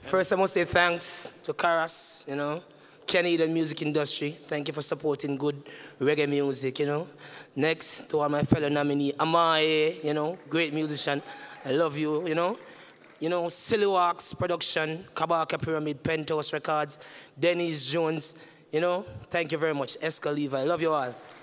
First, I must say thanks to Karas, you know, Canadian music industry. Thank you for supporting good reggae music, you know. Next, to all my fellow nominee, Amaye, you know, great musician. I love you, you know. You know, Silly Wax Production, Kabaka Pyramid, Penthouse Records, Dennis Jones, you know. Thank you very much. Exco Levi. I love you all.